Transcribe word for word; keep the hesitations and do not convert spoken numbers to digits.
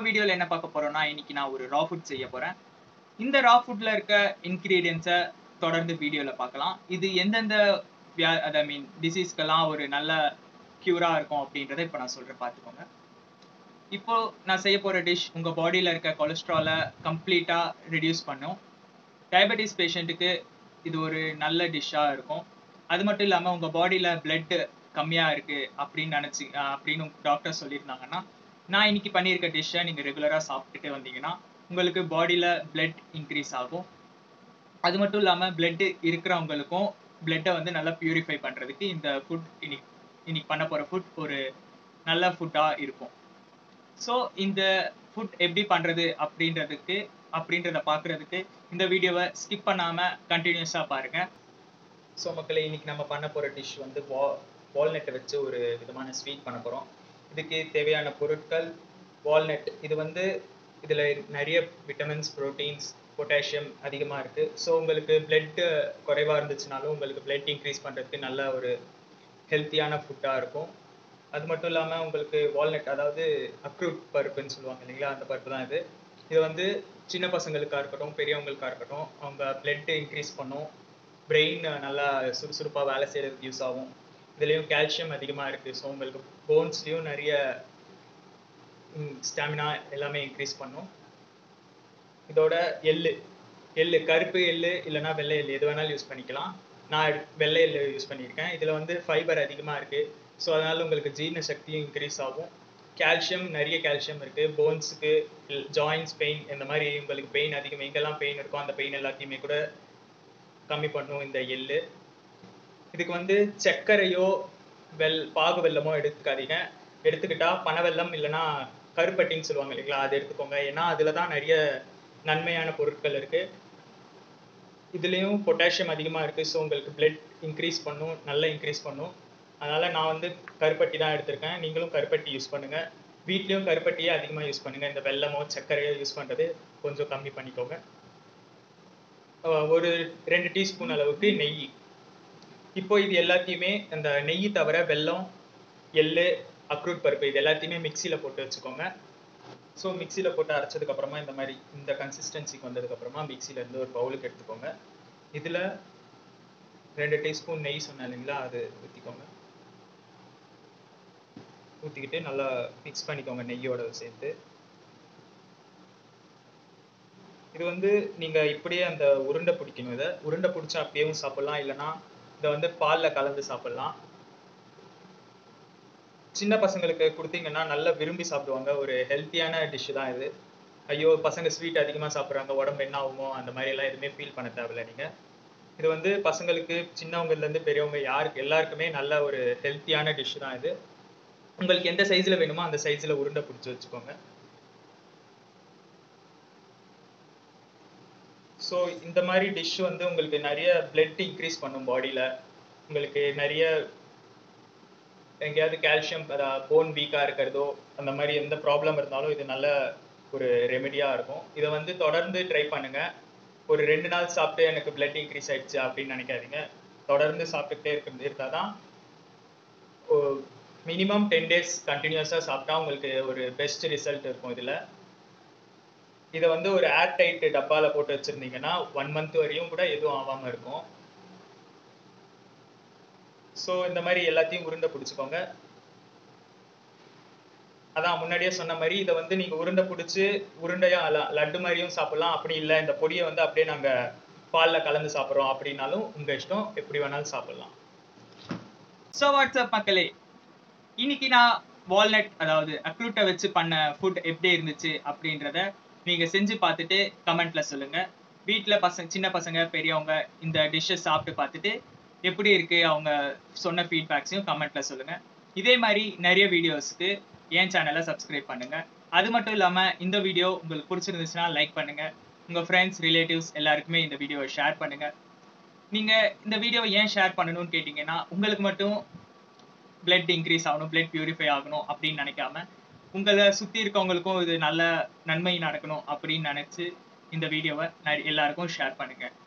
வீடியோல என்ன பார்க்க போறோம்னா இன்னைக்கு நான் ஒரு ரா ஃபுட் செய்ய போறேன். இந்த ரா ஃபுட்ல இருக்க இன்கிரீடியன்ட்ஸை தொடர்ந்து வீடியோல பார்க்கலாம். இது எந்தெந்த வியா ஐ மீன் டிசீஸ்க்கெல்லாம் ஒரு நல்ல கியூரா இருக்கும் அப்படின்றத இப்போ நான் சொல்றேன், பார்த்துக்கோங்க. இப்போ நான் செய்ய போற டிஷ் உங்க பாடியில இருக்க கொலஸ்ட்ராலை கம்ப்ளீட்டா ரெடியூஸ் பண்ணும். டயபெட்டிஸ் பேஷண்ட்டுக்கு இது ஒரு நல்ல டிஷ்ஷா இருக்கும். அது மட்டும் இல்லாம உங்க பாடியில பிளட் கம்மியா இருக்கு அப்படின்னு நினைச்சு அப்படின்னு டாக்டர் சொல்லியிருந்தாங்கன்னா, நான் இன்னைக்கு பண்ணியிருக்க டிஷ்ஷை நீங்க ரெகுலரா சாப்பிட்டுட்டு வந்தீங்கன்னா உங்களுக்கு பாடியில பிளட் இன்க்ரீஸ் ஆகும். அது மட்டும் இல்லாம பிளட் இருக்கிறவங்களுக்கும் பிளட்டை வந்து நல்லா பியூரிஃபை பண்றதுக்கு இந்த ஃபுட் இன்னைக்கு இன்னைக்கு பண்ண போற ஃபுட் ஒரு நல்ல ஃபுட்டா இருக்கும். ஸோ இந்த ஃபுட் எப்படி பண்றது அப்படின்றதுக்கு அப்படின்றத பார்க்கறதுக்கு இந்த வீடியோவை ஸ்கிப் பண்ணாம கண்டினியூஸா பாருங்க. ஸோ மக்களே, இன்னைக்கு நம்ம பண்ண போற டிஷ் வந்து வா வால்நட்டை வச்சு ஒரு விதமான ஸ்வீட் பண்ண போறோம். இதுக்கு தேவையான பொருட்கள் வால்நட். இது வந்து இதில் நிறைய விட்டமின்ஸ், ப்ரோட்டீன்ஸ், பொட்டாசியம் அதிகமாக இருக்குது. ஸோ உங்களுக்கு பிளட் குறைவாக இருந்துச்சுனாலும் உங்களுக்கு பிளட் இன்க்ரீஸ் பண்ணுறதுக்கு நல்ல ஒரு ஹெல்த்தியான ஃபுட்டாக இருக்கும். அது மட்டும் இல்லாமல் உங்களுக்கு வால்நட், அதாவது அக்ரூட் பருப்புன்னு சொல்லுவாங்க இல்லைங்களா, அந்த பருப்பு தான் இது. இது வந்து சின்ன பசங்களுக்காக இருக்கட்டும், பெரியவங்களுக்காக இருக்கட்டும், அவங்க பிளட் இன்க்ரீஸ் பண்ணும். பிரெயின் நல்லா சுறுசுறுப்பாக வேலை செய்கிறதுக்கு யூஸ் ஆகும். இதுலேயும் கால்சியம் அதிகமாக இருக்குது. ஸோ உங்களுக்கு போன்ஸ்லேயும் நிறைய ஸ்டாமினா எல்லாமே இன்க்ரீஸ் பண்ணும். இதோட எள்ளு எள்ளு கருப்பு எள்ளு இல்லைனா வெள்ளை எள்ளு எது வேணாலும் யூஸ் பண்ணிக்கலாம். நான் வெள்ளை எள்ளு யூஸ் பண்ணியிருக்கேன். இதில் வந்து ஃபைபர் அதிகமாக இருக்குது. ஸோ அதனால் உங்களுக்கு ஜீரண சக்தியும் இன்க்ரீஸ் ஆகும். கால்சியம், நிறைய கால்சியம் இருக்குது. போன்ஸுக்கு, ஜாயின்ஸ் பெயின், இந்த மாதிரி உங்களுக்கு பெயின் அதிகம் எங்கெல்லாம் பெயின் இருக்கும் அந்த பெயின் எல்லாத்தையுமே கூட கம்மி பண்ணும் இந்த எள்ளு. இதுக்கு வந்து சர்க்கரையோ வெல் பாகு வெல்லமோ எடுத்துக்காதீங்க. எடுத்துக்கிட்டா பனவெல்லம் இல்லைனா கருப்பட்டின்னு சொல்லுவாங்க இல்லைங்களா, அது எடுத்துக்கோங்க. ஏன்னா அதில் தான் நிறைய நன்மையான பொருட்கள் இருக்குது. இதுலேயும் பொட்டாசியம் அதிகமாக இருக்குது. ஸோ உங்களுக்கு பிளட் இன்க்ரீஸ் பண்ணும், நல்லா இன்க்ரீஸ் பண்ணும். அதனால் நான் வந்து கருப்பட்டி தான் எடுத்திருக்கேன். நீங்களும் கருப்பட்டி யூஸ் பண்ணுங்கள். வீட்லேயும் கருப்பட்டியே அதிகமாக யூஸ் பண்ணுங்கள். இந்த வெல்லமோ சர்க்கரையோ யூஸ் பண்ணுறது கொஞ்சம் கம்மி பண்ணிக்கோங்க. ஒரு ரெண்டு டீஸ்பூன் அளவுக்கு நெய். இப்போ இது எல்லாத்தையுமே அந்த நெய் தவிர வெல்லம், எள்ளு, அக்ரூட் பருப்பு இது எல்லாத்தையுமே மிக்சியில் போட்டு வச்சுக்கோங்க. ஸோ மிக்சியில் போட்டு அரைச்சதுக்கப்புறமா இந்த மாதிரி இந்த கன்சிஸ்டன்சிக்கு வந்ததுக்கப்புறமா மிக்சியிலேருந்து ஒரு பவுலுக்கு எடுத்துக்கோங்க. இதில் ரெண்டு டீஸ்பூன் நெய் சொன்னேன் இல்லைங்களா, அது ஊற்றிக்கோங்க. ஊற்றிக்கிட்டு நல்லா மிக்ஸ் பண்ணிக்கோங்க நெய்யோட சேர்த்து. இது வந்து நீங்கள் இப்படியே அந்த உருண்டை பிடிக்கணும். இதை உருண்டை பிடிச்சா அப்படியேவும் சாப்பிட்லாம், இல்லைனா இதை வந்து பாலில் கலந்து சாப்பிட்லாம். சின்ன பசங்களுக்கு கொடுத்தீங்கன்னா நல்லா விரும்பி சாப்பிடுவாங்க. ஒரு ஹெல்த்தியான டிஷ்ஷு தான் இது. ஐயோ பசங்க ஸ்வீட் அதிகமாக சாப்பிட்றாங்க, உடம்பு என்ன ஆகுமோ அந்த மாதிரிலாம் எதுவுமே ஃபீல் பண்ண தேவையில்லை. நீங்கள் இது வந்து பசங்களுக்கு, சின்னவங்கலேருந்து பெரியவங்க யாருக்கு எல்லாருக்குமே நல்ல ஒரு ஹெல்த்தியான டிஷ்ஷு தான் இது. உங்களுக்கு எந்த சைஸில் வேணுமோ அந்த சைஸில் உருண்டை பிடிச்சி வச்சுக்கோங்க. ஸோ இந்த மாதிரி டிஷ் வந்து உங்களுக்கு நிறைய பிளட் இன்க்ரீஸ் பண்ணும் பாடியில். உங்களுக்கு நிறைய எங்கேயாவது கால்சியம், போன் வீக்காக இருக்கிறதோ அந்த மாதிரி எந்த ப்ராப்ளம் இருந்தாலும் இது நல்ல ஒரு ரெமெடியாக இருக்கும். இதை வந்து தொடர்ந்து ட்ரை பண்ணுங்கள். ஒரு ரெண்டு நாள் சாப்பிட்டு எனக்கு பிளட் இன்க்ரீஸ் ஆகிடுச்சு அப்படின்னு நினைக்காதீங்க. தொடர்ந்து சாப்பிட்டுக்கிட்டே இருக்கிறது இருந்தால் தான் மினிமம் டென் டேஸ் கண்டினியூஸாக சாப்பிட்டா உங்களுக்கு ஒரு பெஸ்ட் ரிசல்ட் இருக்கும். இதில் இதை வந்து ஒரு ஏர் டைட் டப்பாவில் போட்டு வச்சுருந்தீங்கன்னா ஒன் மந்த் வரையும் கூட எதுவும் ஆகாமல் இருக்கும். ஸோ இந்த மாதிரி எல்லாத்தையும் உருண்டை பிடிச்சிக்கோங்க. அதான் முன்னாடியே சொன்ன மாதிரி இதை வந்து நீங்கள் உருண்டை பிடிச்சி உருண்டையாக லட்டு மாதிரியும் சாப்பிட்லாம். அப்படி இல்லை இந்த பொடியை வந்து அப்படியே நாங்கள் பாலில் கலந்து சாப்பிட்றோம் அப்படின்னாலும் உங்கள் இஷ்டம், எப்படி வேணாலும் சாப்பிட்லாம். ஸோ வாட்ஸ்அப் மக்களே, இன்னைக்கு நான் வால்நட் அதாவது அக்ரூட்டை வச்சு பண்ண ஃபுட் எப்படி இருந்துச்சு அப்படின்றத நீங்கள் செஞ்சு பார்த்துட்டு கமெண்ட்டில் சொல்லுங்கள். வீட்டில் பசங்க, சின்ன பசங்க, பெரியவங்க இந்த டிஷ்ஷை சாப்பிட்டு பார்த்துட்டு எப்படி இருக்குது அவங்க சொன்ன ஃபீட்பேக்ஸையும் கமெண்ட்டில் சொல்லுங்கள். இதே மாதிரி நிறைய வீடியோஸ்க்கு என் சேனலை சப்ஸ்கிரைப் பண்ணுங்கள். அது மட்டும் இல்லாமல் இந்த வீடியோ உங்களுக்கு பிடிச்சிருந்துச்சுன்னா லைக் பண்ணுங்கள். உங்கள் ஃப்ரெண்ட்ஸ், ரிலேட்டிவ்ஸ் எல்லாருக்குமே இந்த வீடியோவை ஷேர் பண்ணுங்கள். நீங்கள் இந்த வீடியோவை ஏன் ஷேர் பண்ணணும்னு கேட்டிங்கன்னா, உங்களுக்கு மட்டும் பிளட் இன்க்ரீஸ் ஆகணும், பிளட் பியூரிஃபை ஆகணும் அப்படின்னு நினைக்காம உங்களை சுற்றி இருக்கவங்களுக்கும் இது நல்ல நன்மை நடக்கணும் அப்படின்னு நினச்சி இந்த வீடியோவை எல்லாருக்கும் ஷேர் பண்ணுங்கள்.